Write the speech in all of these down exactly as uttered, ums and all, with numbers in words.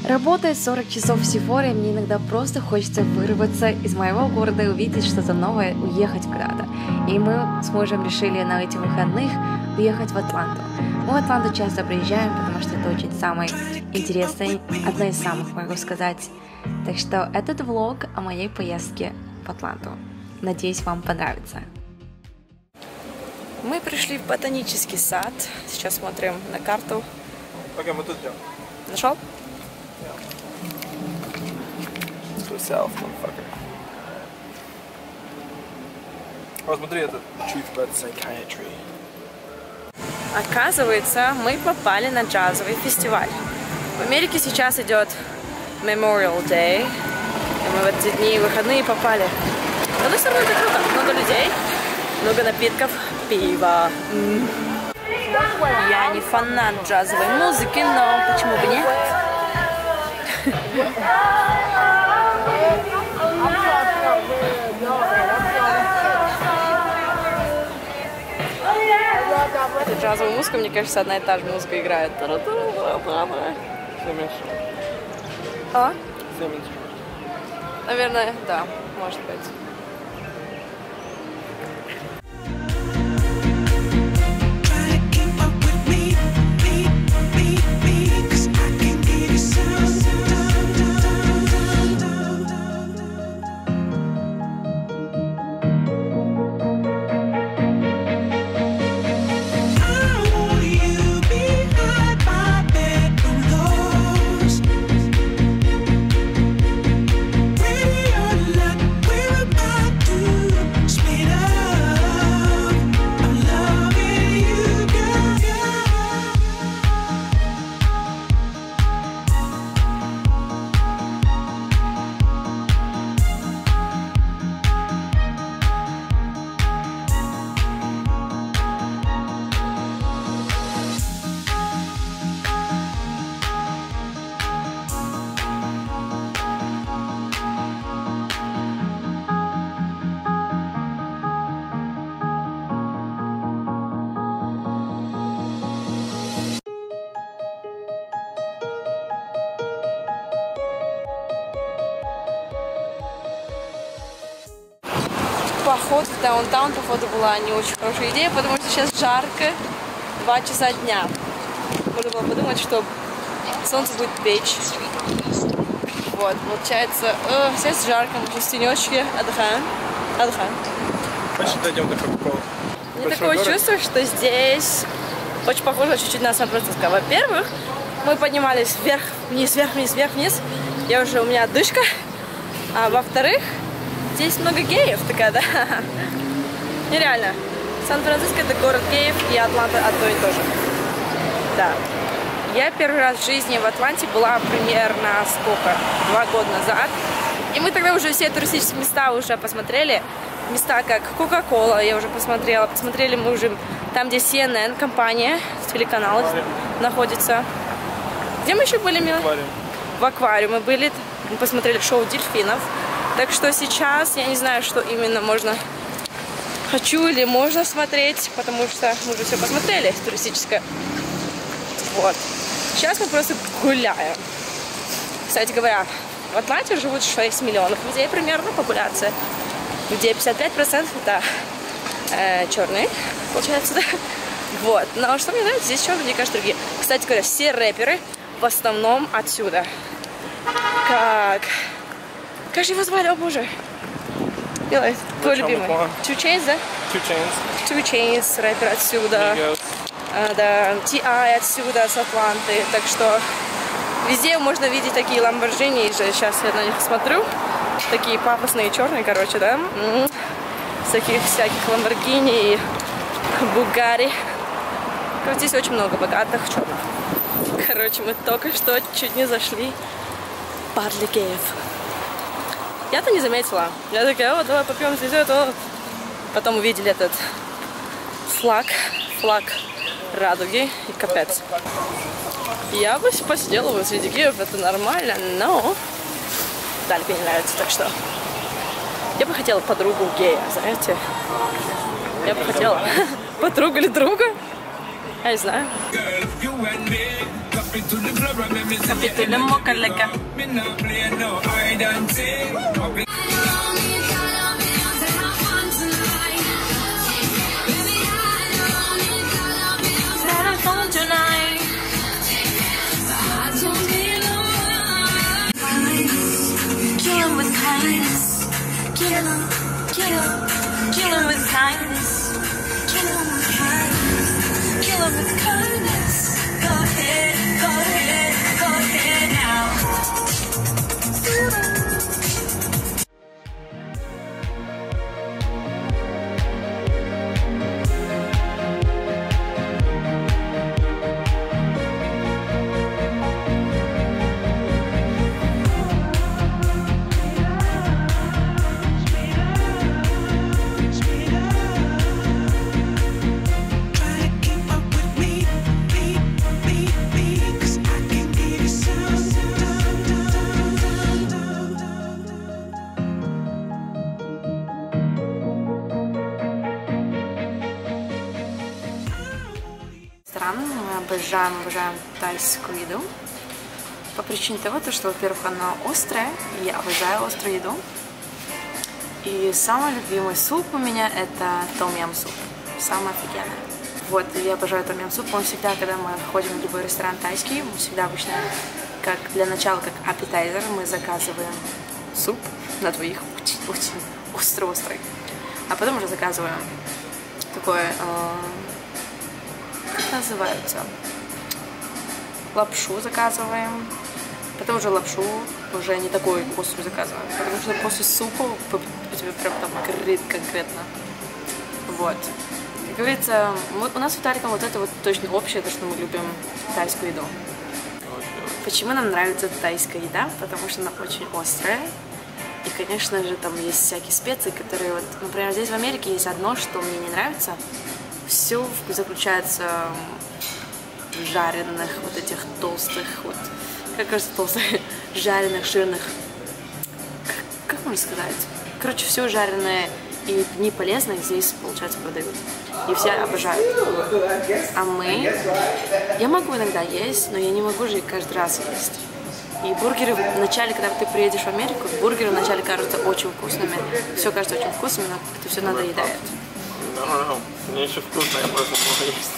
Работая сорок часов в Сефоре, мне иногда просто хочется вырваться из моего города и увидеть что-то новое, уехать куда-то. И мы с мужем решили на этих выходных уехать в Атланту. Мы в Атланту часто приезжаем, потому что это очень самый интересный, одна из самых, могу сказать. Так что этот влог о моей поездке в Атланту. Надеюсь, вам понравится. Мы пришли в ботанический сад. Сейчас смотрим на карту. Окей, мы тут идем. Нашел? Yourself, motherfucker. О, смотри, это Truth About Psychiatry. Оказывается, мы попали на джазовый фестиваль. В Америке сейчас идет Memorial Day. И мы в эти дни выходные попали. С одной стороны, это круто. Много людей, много напитков, пива. М-м. Я не фанат джазовой музыки, но почему бы нет? Джазовая музыка, мне кажется, одна и та же музыка играет. А? Наверное, да, может быть. Поход в даунтаун, походу, была не очень хорошая идея, потому что сейчас жарко, два часа дня. Можно было подумать, что солнце будет печь. Вот, получается, э, сейчас жарко, мы сейчас в тенечке отдыхаем. Отдыхаем. Почти дойдем до Кока-Колы. Мне такое город. Чувство, что здесь очень похоже чуть-чуть на Сан-Франциско. Во-первых, мы поднимались вверх, вниз, вверх, вниз, вверх, вниз. Я уже, у меня отдышка. А во-вторых, здесь много геев, такая, да? Нереально. Сан-Франциско — это город геев, и Атланта одно и то же. Да. Я первый раз в жизни в Атланте была примерно сколько? Два года назад. И мы тогда уже все туристические места уже посмотрели. Места как Кока-Кола я уже посмотрела. Посмотрели мы уже там, где си эн эн, компания, телеканал аквариум. Находится. Где мы еще были, Мила? Аквариум. В аквариуме были. Мы посмотрели шоу дельфинов. Так что сейчас я не знаю, что именно можно, хочу или можно смотреть, потому что мы уже все посмотрели туристическое. Вот. Сейчас мы просто гуляем. Кстати говоря, в Атланте живут шесть миллионов людей примерно, популяция, где пятьдесят пять процентов это э, черные, получается, да? Вот. Но что мне нравится, здесь черные, мне кажется, другие. Кстати говоря, все рэперы в основном отсюда. Как... Как же его звали, о боже? Делай, твой любимый. Two Chainz, да? Two Chainz. Two Chainz, рэпер отсюда. А, да, ти ай отсюда, с Атланты. Так что везде можно видеть такие ламборджини. Сейчас я на них смотрю. Такие пафосные, черные, короче, да? М-м. С таких всяких ламборгини и бугари. Здесь очень много богатых черных. Короче, мы только что чуть не зашли в бар для геев. Я-то не заметила. Я такая, о, давай попьем здесь это. Потом увидели этот флаг, флаг радуги и капец. Я бы посидела бы среди геев, это нормально, но Дальке не нравится, так что я бы хотела подругу гея, знаете. Я бы хотела подругу или друга. Я не знаю. Капитулем мокалека. Kill him with kindness. Kill him, kill him, kill him with kindness. Kill him with kindness. Kill him with kindness. Go ahead, go ahead, go ahead now. Kill him. Мы обожаем, обожаем тайскую еду по причине того, что, во-первых, она острая, и я обожаю острую еду. И самый любимый суп у меня это том-ям суп, самый офигенный. Вот, я обожаю том-ям суп, он всегда, когда мы ходим в любой ресторан тайский, мы всегда обычно, как для начала, как аппетайзер, мы заказываем суп на двоих, очень острый-острый, а потом уже заказываем такое... Э Как называются? Лапшу заказываем. Потом уже лапшу уже не такой острую заказываем. Потому что после супа у тебя прям там горит конкретно. Вот. Как говорится, мы, у нас в Италии вот это вот точно общее, то, что мы любим тайскую еду. Почему нам нравится тайская еда? Потому что она очень острая. И, конечно же, там есть всякие специи, которые вот, например, здесь в Америке есть одно, что мне не нравится. Все заключается в жареных, вот этих толстых, вот, как кажется, толстых, жареных, жирных, как, как можно сказать? Короче, все жареное и не полезное здесь, получается, продают. И все обожают. А мы, я могу иногда есть, но я не могу же каждый раз есть. И бургеры вначале, когда ты приедешь в Америку, бургеры вначале кажутся очень вкусными. Все кажется очень вкусным, но это все надоедает. Мне еще вкусно, я просто не могу есть.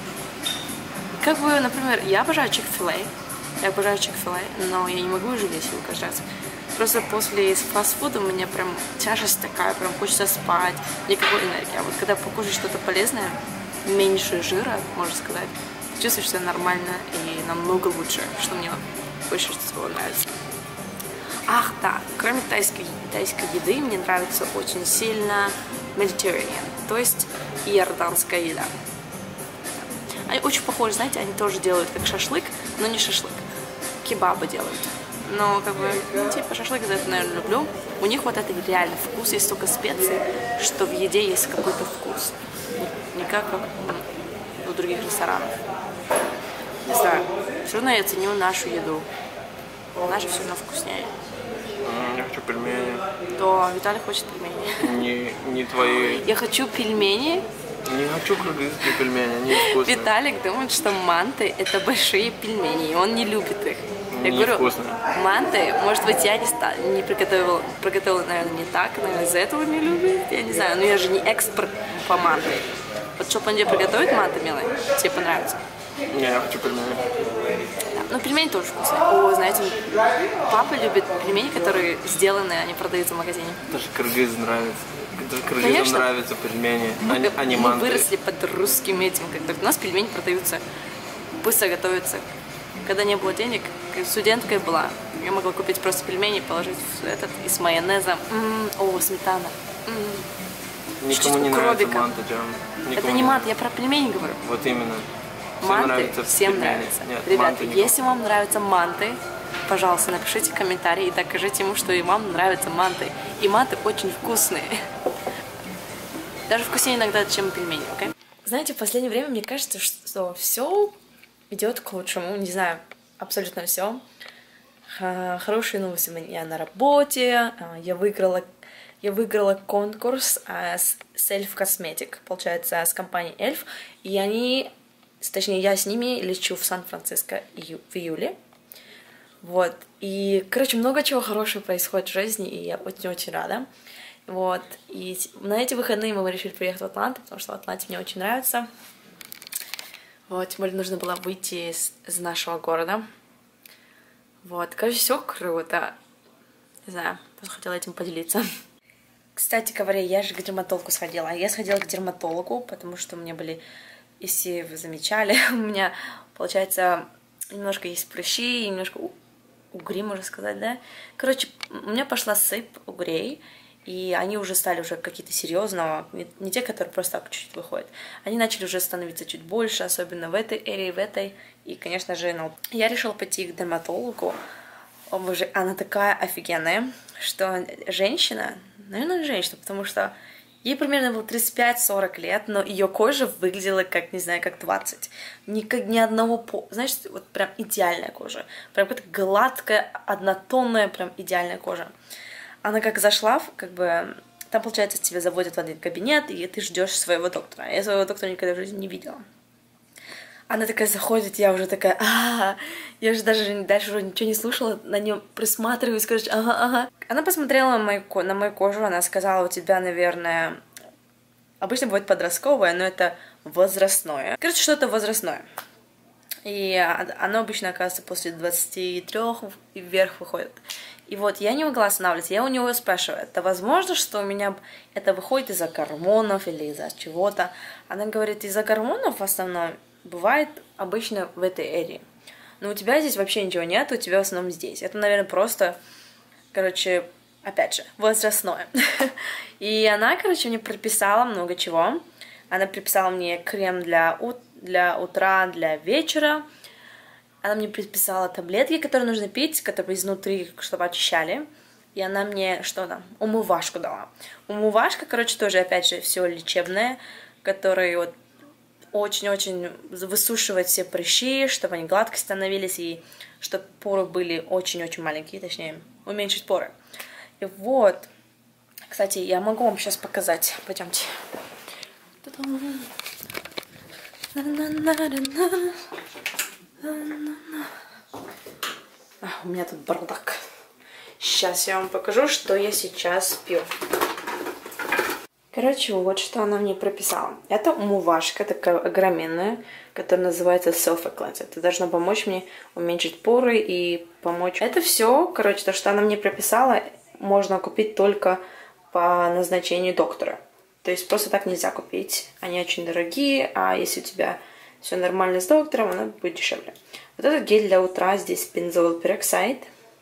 Как бы, например, я обожаю Chick-fil-A, я обожаю Chick-fil-A, но я не могу уже есть его каждый раз. Просто после фастфуда у меня прям тяжесть такая, прям хочется спать, никакой энергии. А вот когда покушаешь что-то полезное, меньше жира, можно сказать, чувствуешь себя нормально и намного лучше, что мне больше всего нравится. Ах, да, кроме тайской, тайской еды, мне нравится очень сильно Mediterranean, то есть иорданская еда. Они очень похожи, знаете, они тоже делают как шашлык, но не шашлык. Кебабы делают. Но как бы, ну, типа шашлык за это, наверное, люблю. У них вот это реально вкус, есть столько специй, что в еде есть какой-то вкус. Не как у других ресторанов. Не знаю, все равно я ценю нашу еду. Наша все равно вкуснее. Я хочу пельмени. То Виталий хочет пельмени. Не, не твои. Я хочу пельмени. Не хочу кыргызские пельмени, они вкусные. Виталик думает, что манты это большие пельмени, и он не любит их. Я не говорю, вкусные. манты, может быть, я не, ста, не приготовила, приготовила, наверное, не так, наверное, из-за этого не любит, я не знаю, но я же не эксперт по манты. Вот чтобы он тебе приготовит манты, милый, тебе понравится. Не, я хочу пельмени. Да, ну, пельмени тоже вкусные. О, знаете, папа любит пельмени, которые сделаны, они продаются в магазине. Даже кыргыз нравится. Даже кыргызам нравятся пельмени, мы, а не мы манты. выросли под русским этим, как у нас пельмени продаются, быстро готовятся. Когда не было денег, студенткой была, я могла купить просто пельмени, положить в этот и с майонезом. М-м, о, сметана. М-м. Никому не нравится манта, Джам. Это не манта, я про пельмени говорю. Вот именно. Всем манты нравится всем пельмени. нравится. Нет, ребята, если вам нравятся манты, пожалуйста, напишите комментарий и докажите ему, что и вам нравятся манты. И манты очень вкусные. Даже вкуснее иногда, чем пельмени, окей? Okay? Знаете, в последнее время мне кажется, что все идет к лучшему. Не знаю, абсолютно все. Хорошие новости у меня на работе. Я выиграла, я выиграла конкурс Self Cosmetic, получается, с компанией эльф. И они точнее, я с ними лечу в Сан-Франциско в июле. Вот. И, короче, много чего хорошего происходит в жизни, и я очень-очень рада. Вот. И на эти выходные мы решили приехать в Атланту, потому что в Атланте мне очень нравится. Вот. Тем более нужно было выйти из, из нашего города. Вот. Короче, все круто. Не знаю, просто хотела этим поделиться. Кстати говоря, я же к дерматологу сходила. Я сходила к дерматологу, потому что у меня были, если вы замечали, у меня, получается, немножко есть прыщи, немножко угри, можно сказать, да? Короче, у меня пошла сыпь угрей, и они уже стали уже какие-то серьезного, не те, которые просто так чуть-чуть выходят. Они начали уже становиться чуть больше, особенно в этой эре, в этой. И, конечно же, ну, я решила пойти к дерматологу. О, боже, она такая офигенная, что женщина, наверное, женщина, потому что ей примерно было тридцать пять сорок лет, но ее кожа выглядела как, не знаю, как двадцать. Ни, как, ни одного, по... знаешь, вот прям идеальная кожа. Прям какая-то гладкая, однотонная, прям идеальная кожа. Она как зашла, как бы, там, получается, тебя заводят в один кабинет, и ты ждешь своего доктора. Я своего доктора никогда в жизни не видела. Она такая заходит, я уже такая, а, я уже даже дальше уже ничего не слушала, на нее присматриваюсь, короче, ага, ага. Она посмотрела на мою, на мою кожу, она сказала, у тебя, наверное, обычно бывает подростковое, но это возрастное. Короче, что-то возрастное. И оно обычно, оказывается, после двадцати трёх и вверх выходит. И вот я не могла останавливаться, я у него спрашиваю, это возможно, что у меня это выходит из-за гормонов или из-за чего-то? Она говорит, из-за гормонов в основном. Бывает обычно в этой эре. Но у тебя здесь вообще ничего нет, у тебя в основном здесь. Это, наверное, просто, короче, опять же, возрастное. И она, короче, мне прописала много чего. Она прописала мне крем для, ут для утра, для вечера. Она мне прописала таблетки, которые нужно пить, которые изнутри, чтобы очищали. И она мне, что там, умывашку дала. Умывашка, короче, тоже, опять же, все лечебное, которое вот очень-очень высушивать все прыщи, чтобы они гладко становились, и чтобы поры были очень-очень маленькие, точнее, уменьшить поры. И вот, кстати, я могу вам сейчас показать. Пойдемте. А, у меня тут бардак. Сейчас я вам покажу, что я сейчас пью. Короче, вот что она мне прописала. Это умывашка такая огроменная, которая называется Sulfur Cleanse. Это должно помочь мне уменьшить поры и помочь. Это все, короче, то, что она мне прописала, можно купить только по назначению доктора. То есть просто так нельзя купить. Они очень дорогие, а если у тебя все нормально с доктором, она будет дешевле. Вот этот гель для утра, здесь бензол пероксид.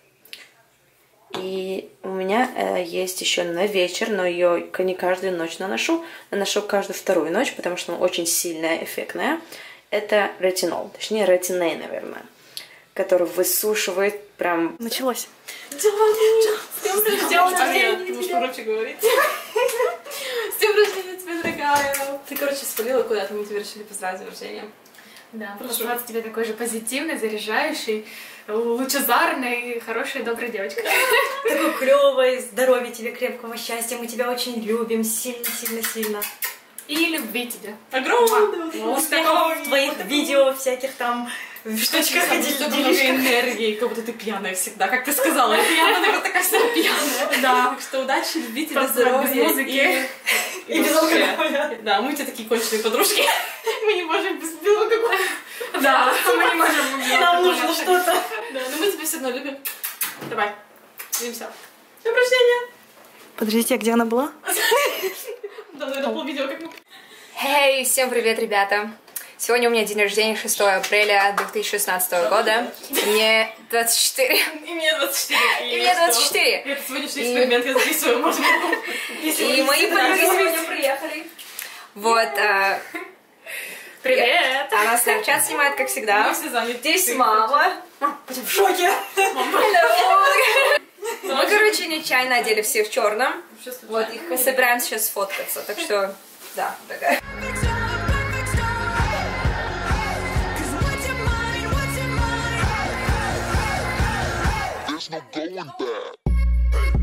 И у меня э, есть еще на вечер, но ее не каждую ночь наношу. Наношу каждую вторую ночь, потому что она очень сильная, эффектная. Это ретинол, точнее ретиней, наверное, который высушивает прям... Началось. С тем рождения! Можешь погромче говорить? С тем рождения тебя, дорогая! Ты, короче, спалила куда-то, мы тебе решили поздравить с рождением. Да, пожелать тебе такой же позитивный, заряжающий, лучезарной, хорошей, доброй девочкой. Такой клёвой, здоровья тебе, крепкого счастья, мы тебя очень любим, сильно-сильно-сильно. И любви тебя. Огромного успехов в твоих видео, всяких там штучках, делишках. Энергии, как будто ты пьяная всегда, как ты сказала. Я, наверное, такая вся пьяная. Да. Так что удачи, любви тебе, здоровья. Без музыки. И без алкоголя. Да, мы у тебя такие конченые подружки. Мы не можем без алкоголя. Да, мы не можем без алкоголя. Нам нужно что-то. Да, но мы тебя все равно любим. Давай, увидимся. С днем рождения! Подождите, а где она была? Да, наверное, полвидео как мы... Хей, hey, всем привет, ребята! Сегодня у меня день рождения, шестого апреля две тысячи шестнадцатого года. Мне двадцать четыре. И мне двадцать четыре. И мне двадцать четыре. Это сегодняшний эксперимент, я записываю, может быть. И мои подруги сегодня приехали. Вот. Привет! Она Snapchat снимает, как всегда. Мы все заняты. Здесь мама. Будем в шоке. Мы, короче, нечаянно одели все в черном. Вот, и мы собираемся сейчас сфоткаться. Так что, да, такая. There's no going back.